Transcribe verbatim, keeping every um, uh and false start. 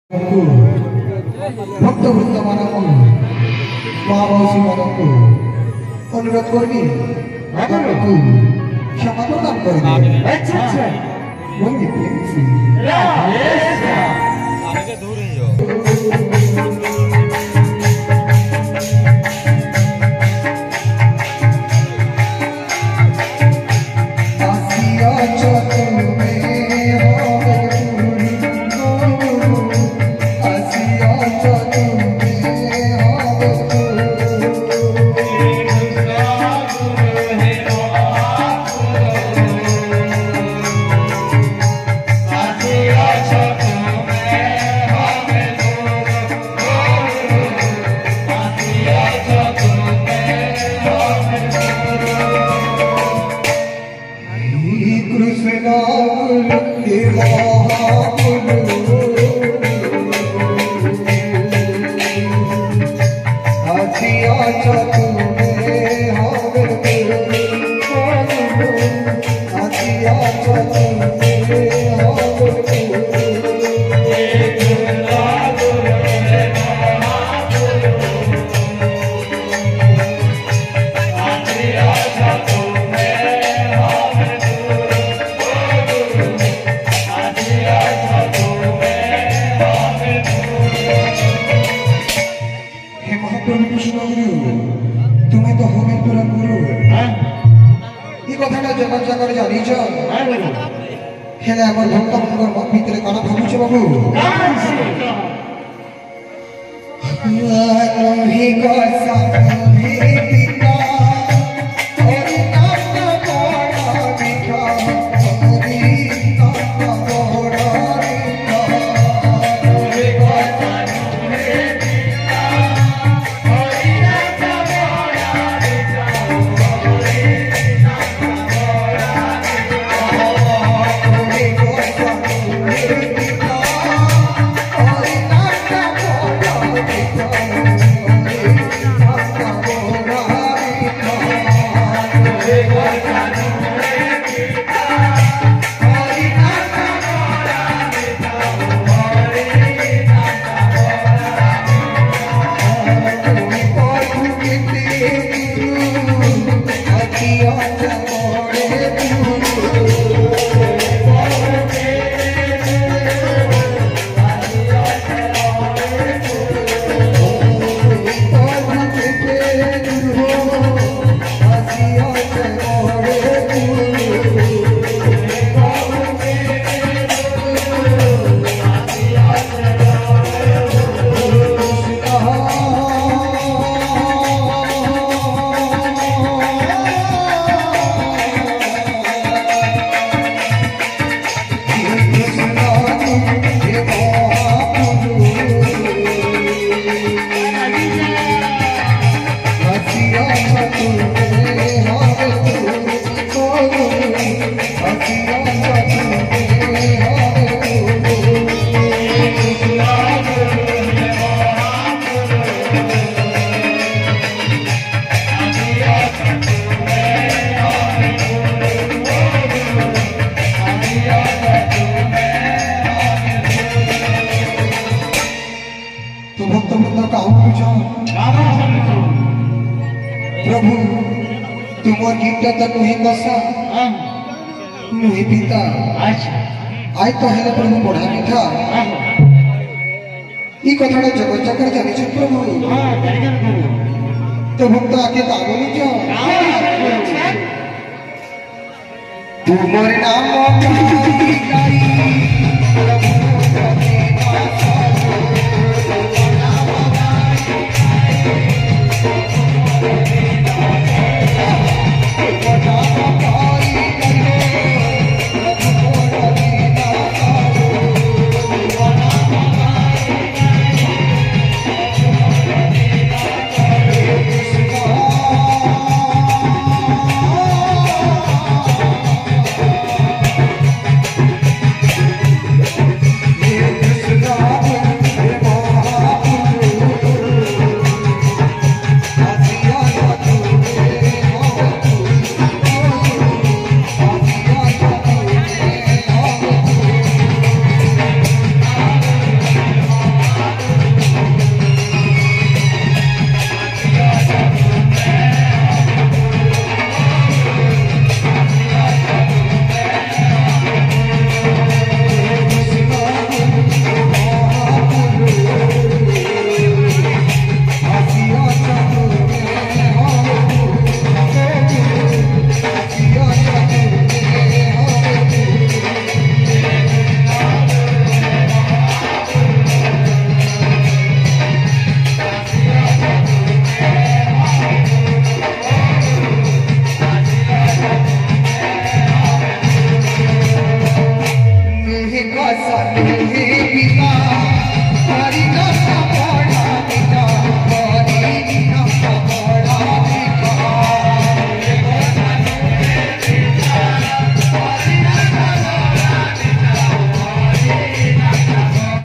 भक्त वृंद मानक माँ मौसी मानक अनुरोध करबी क्षमा प्रदान कर तुम्हें तो हमें पूरा गुरु ये कथाटा जगत जगत जानिछ हेले हमर भक्त मंगर मन भितरे काना भाबुछ बाबू ही कसा ही पिता ओरी नाम बड़ा मिठा ओरी नाम बड़ा मिठा ओरी कसा ही पिता ओरी नाम बड़ा मिठा ओरी नाम बड़ा मिठा ओरी कसा ही पिता ओरी नाम बड़ा मिठा प्रभु तुमर गीता तो नुही कसा नुही पिता आज तो हेले प्रभु बढ़ा मिठा ई कथाटा जगत जगत जानिछ प्रभु तो भक्त आके कागली जा तुमर नाम गाई गाई